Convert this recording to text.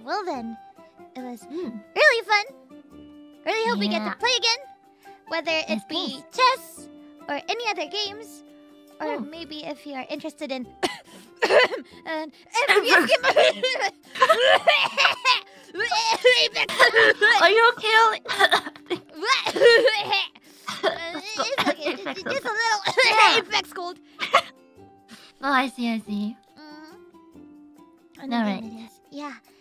Well then, it was really fun. Really hope we get to play again. Whether it be chess or any other games. Or maybe if you're interested in... and Are you okay? It's okay. Just a little Apex cold. Oh, I see. Alright. Yeah.